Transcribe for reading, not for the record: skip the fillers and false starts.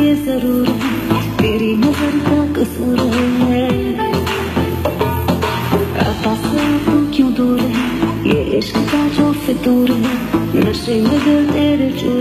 ये जरूर है, तेरी नजर का कसूर है। आता से तू क्यों दूर है, ये इश्क का जो फितूर है, नशे में दिल तेरे चूर